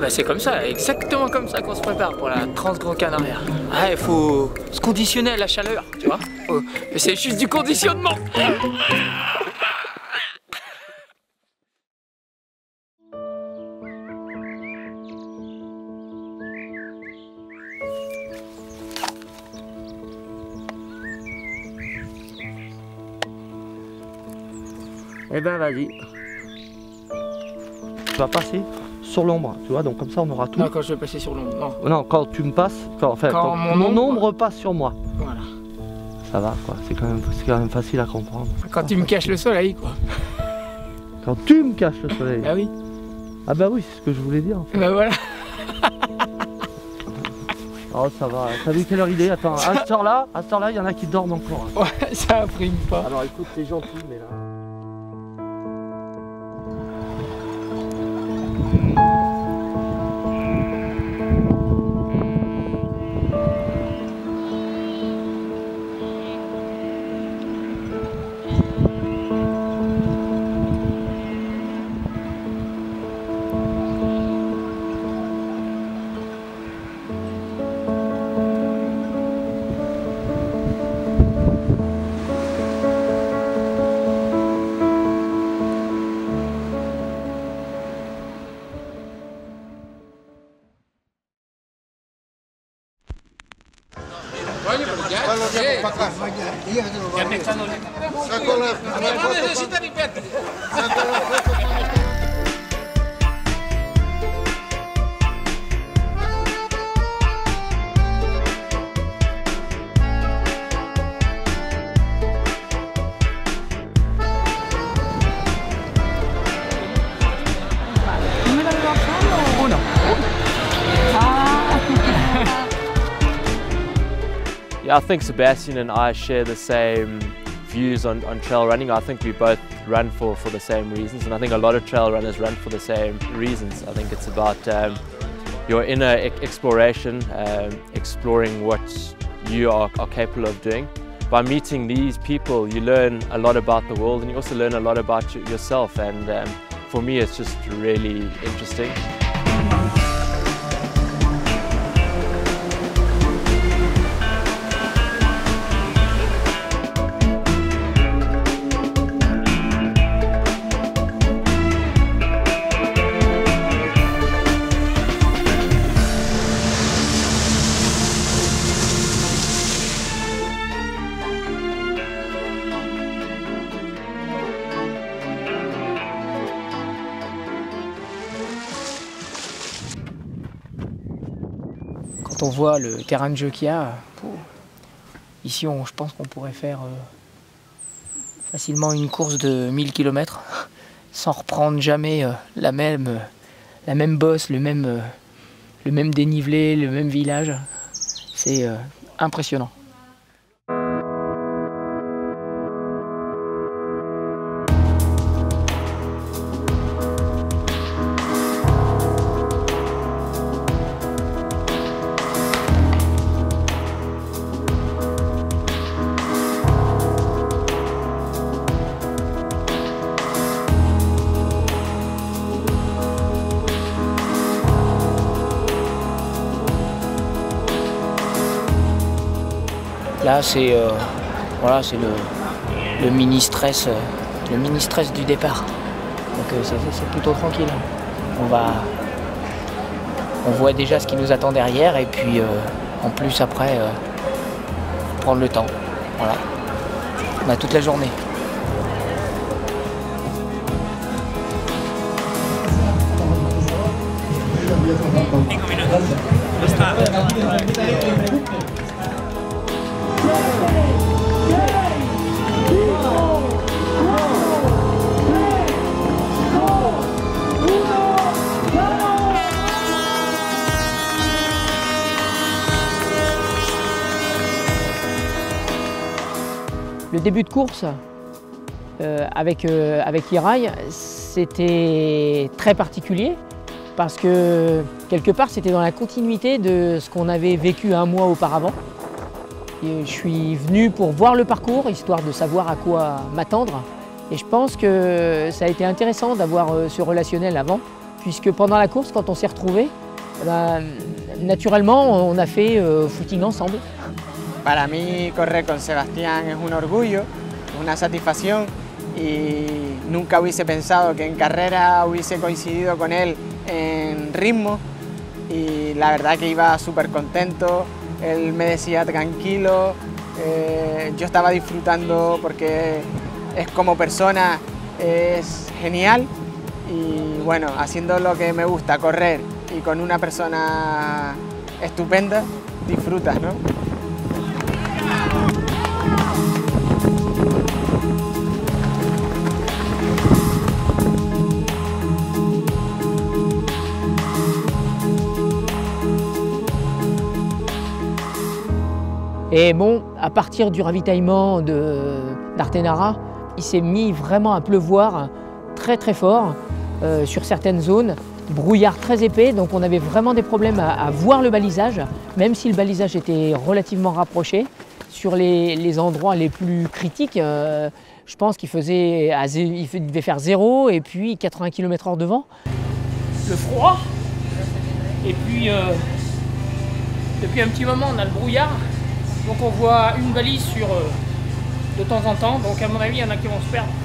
bah c'est comme ça, exactement comme ça qu'on se prépare pour la Trans-Grand Canaria. Ah, il faut se conditionner à la chaleur, tu vois. C'est juste du conditionnement. Eh ben vas-y. Tu vas passer sur l'ombre, tu vois, donc comme ça on aura tout. Non, quand je vais passer sur l'ombre, non. Non, quand tu me passes, quand mon ombre passe sur moi. Voilà. Ça va quoi, c'est quand même facile à comprendre. Quand tu me caches le soleil, quoi. Quand tu me caches le soleil. Ah oui. Ah bah oui, c'est ce que je voulais dire en fait. Bah voilà. Oh ça va, t'as vu quelle heure il est? Attends, à cette heure-là, il y en a qui dorment encore. Hein. Ouais, ça prime pas. Alors écoute, t'es gentil, mais là... Yeah, I think Sebastian and I share the same views on trail running. I think we both run for the same reasons, and I think a lot of trail runners run for the same reasons. I think it's about your inner exploration, exploring what you are capable of doing. By meeting these people, you learn a lot about the world, and you also learn a lot about yourself, and for me it's just really interesting. Quand on voit le terrain de jeu qu'il y a, ici je pense qu'on pourrait faire facilement une course de 1000 km sans reprendre jamais la même bosse, le même dénivelé, le même village. C'est impressionnant. Là, c'est voilà, c'est le mini stress du départ. Donc c'est plutôt tranquille. On voit déjà ce qui nous attend derrière et puis en plus après prendre le temps. Voilà. On a toute la journée. Le début de course avec Iraï, c'était très particulier parce que quelque part c'était dans la continuité de ce qu'on avait vécu un mois auparavant. Et je suis venu pour voir le parcours, histoire de savoir à quoi m'attendre. Et je pense que ça a été intéressant d'avoir ce relationnel avant puisque pendant la course, quand on s'est retrouvés, naturellement, on a fait footing ensemble. Para mí, correr con Sebastián es un orgullo, una satisfacción y nunca hubiese pensado que en carrera hubiese coincidido con él en ritmo y la verdad que iba súper contento, él me decía tranquilo, yo estaba disfrutando porque es como persona, es genial y bueno, haciendo lo que me gusta, correr y con una persona estupenda, disfrutas, ¿no? Et bon, à partir du ravitaillement d'Artenara, il s'est mis vraiment à pleuvoir très fort sur certaines zones, brouillard très épais, donc on avait vraiment des problèmes à voir le balisage, même si le balisage était relativement rapproché. Sur les endroits les plus critiques, je pense qu'il devait faire 0 et puis 80 km/h de vent. Le froid, et puis depuis un petit moment on a le brouillard. Donc on voit une balise de temps en temps, donc à mon avis il y en a qui vont se perdre.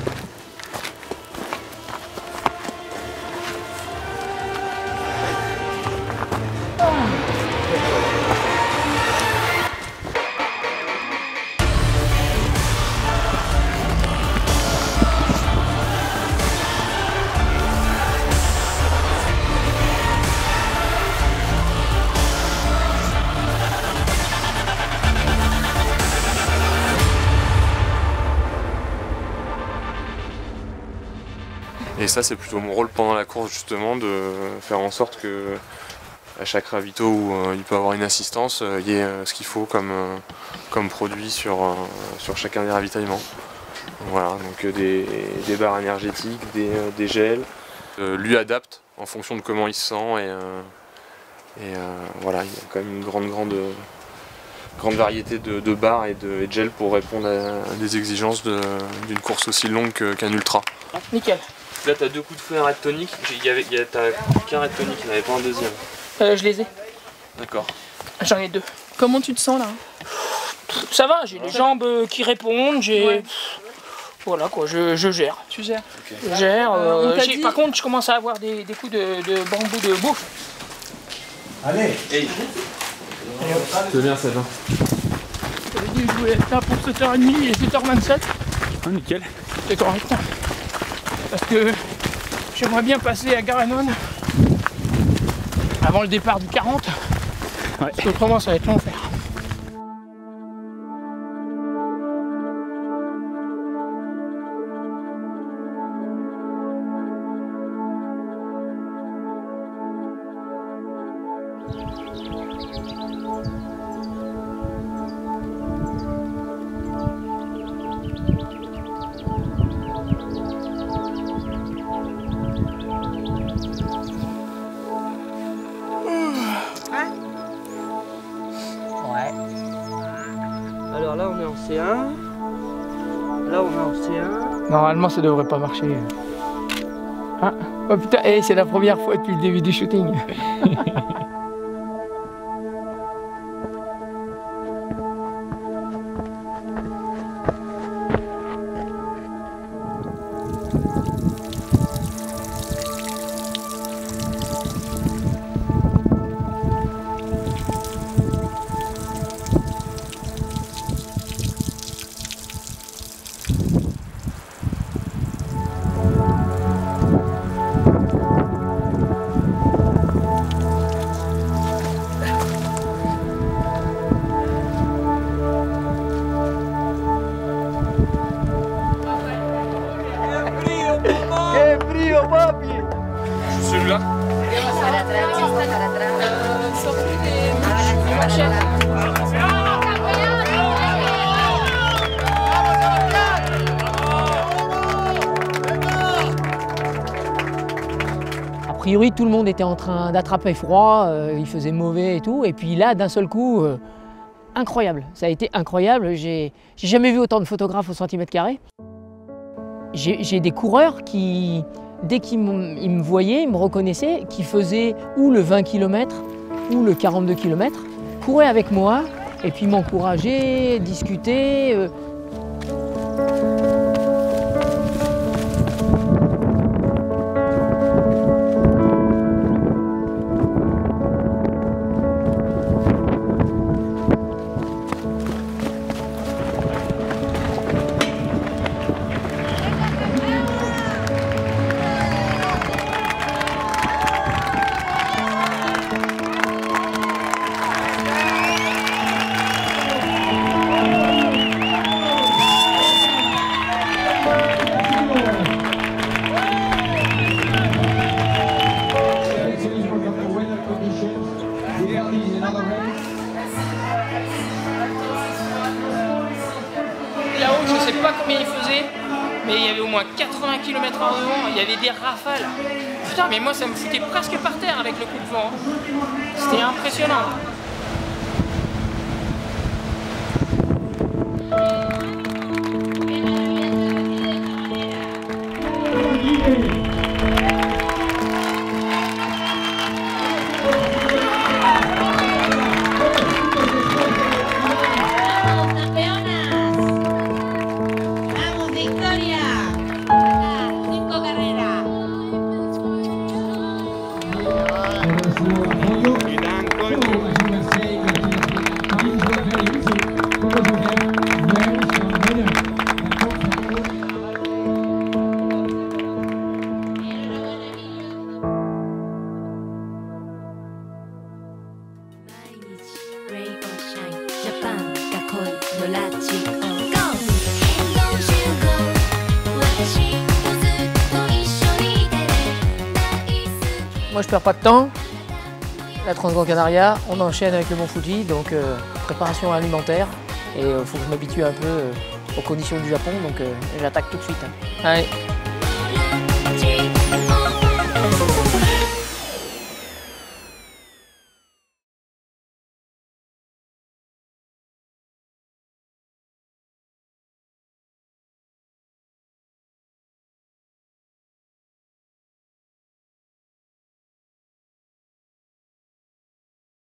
Et ça, c'est plutôt mon rôle pendant la course, justement, de faire en sorte que à chaque ravito où il peut avoir une assistance, il y ait ce qu'il faut comme produit sur chacun des ravitaillements. Voilà, donc des barres énergétiques, des gels. Lui adapte en fonction de comment il se sent et voilà, il y a quand même une grande variété de barres et de gels pour répondre à des exigences d'une course aussi longue qu'un ultra. Nickel. Là, tu as 2 coups de feu et un raid tonique. T'as qu'un raid tonique, il n'y en avait pas un deuxième. Je les ai. D'accord. J'en ai 2. Comment tu te sens là? Ça va, j'ai les jambes qui répondent, Ouais. Voilà quoi, je gère. Tu gères? Okay. Je gère. Dit... Par contre, je commence à avoir des coups de bambou de bouffe. Allez. Hey. C'est bien ça, hein. J'avais dit que je voulais être là pour 7h30, il est 7h27. Ah, nickel. C'est correct. Parce que j'aimerais bien passer à Garanone avant le départ du 40. Ouais. Parce qu'autrement ça va être l'enfer. Alors là on est en C1. Là on est en C1. Normalement ça devrait pas marcher. Ah. Oh putain, c'est la première fois depuis le début du shooting. Celui-là. A priori, tout le monde était en train d'attraper froid, il faisait mauvais et tout. Et puis là, d'un seul coup, incroyable. Ça a été incroyable. J'ai jamais vu autant de photographes au centimètre carré. J'ai des coureurs qui dès qu'il me voyait, il me reconnaissait, qu'il faisait ou le 20 km ou le 42 km, courait avec moi et puis m'encourageait, discuter. Là-haut, je ne sais pas combien il faisait, mais il y avait au moins 80 km/h de vent, il y avait des rafales. Putain, mais moi ça me foutait presque par terre avec le coup de vent. C'était impressionnant. Moi je perds pas de temps, la Transgran Canaria, on enchaîne avec le Mont Fuji, donc préparation alimentaire et il faut que je m'habitue un peu aux conditions du Japon, donc j'attaque tout de suite. Allez.